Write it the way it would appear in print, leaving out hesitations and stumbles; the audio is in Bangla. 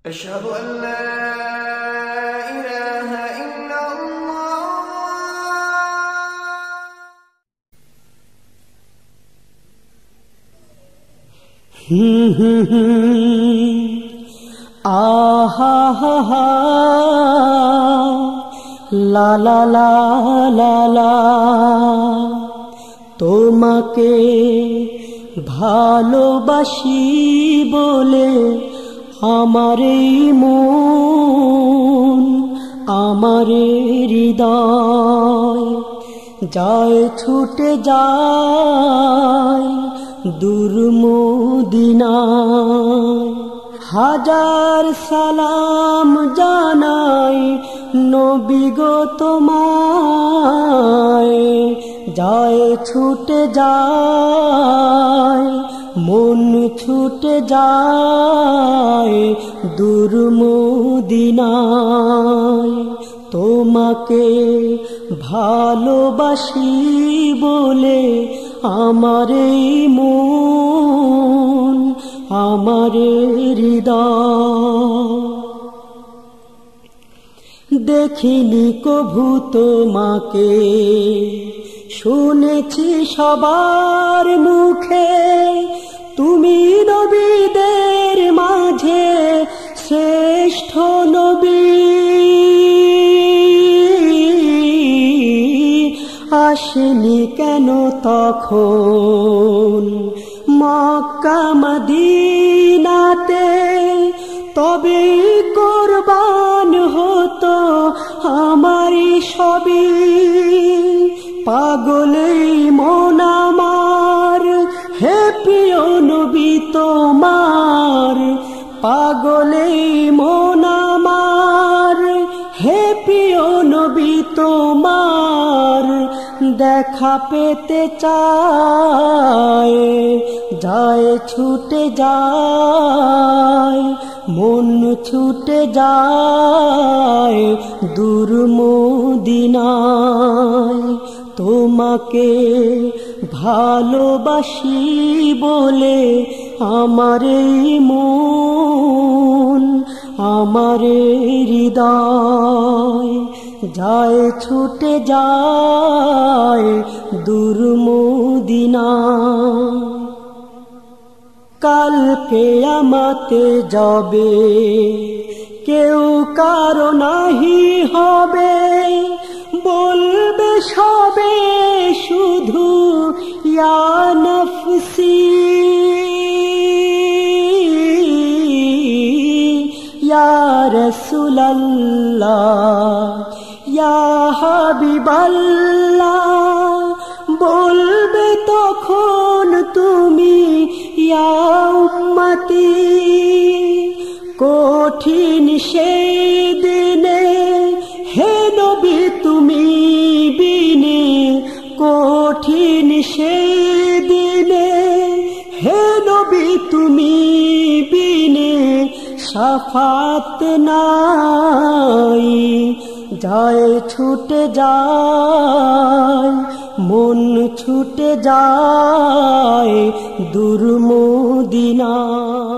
أشهد أن لا إله إلا الله आहा हा हा ला ला ला ला ला তোমাকে ভালোবাসি বলে আমার এই মন আমার হৃদয় যায় ছুটে যায় দূর মদিনায় হাজার সালাম জানাই নবী গো তোমায় যায় ছুটে যায় মন ছুটে যায় দূর মদিনায় তোমাকে ভালোবাসি বলে আমার এই মন আমার হৃদয় দেখিনি কভু তোমাকে শুনেছি সবার মুখে তুমি নবীদের মাঝে শ্রেষ্ঠ নবী আসেনি কেন তখন মক্কা মদিনাতে তবে কুরবান হতো আমার সবই পাগলেই মন আমার হে প্রিয় নবী তোমার পাগলেই মন আমার হে প্রিয় নবী তোমার দেখা পেতে চায় যায় ছুটে যায় মন ছুটে যায় দূর মদিনায় তোমাকে ভালোবাসি বলে আমার এই মন আমার হৃদয় যায় ছুটে যায় দূর মদিনায় কাল কিয়ামতে যাবে কেউ কারো নাহি হবে বলবে সবে শুধু ইয়া নফসি ইয়া রাসূলুল্লাহ ইয়া হাবিবাল্লাহ বলবে তখন তুমি ইয়া উম্মতি কঠিন সেই দিনে হে নবী তুমি বিনে কঠিন সেই দিনে হে নবী তুমি বিনে শাফাত নাই যায় ছুটে যায় মন ছুটে যায় দূর মদিনায়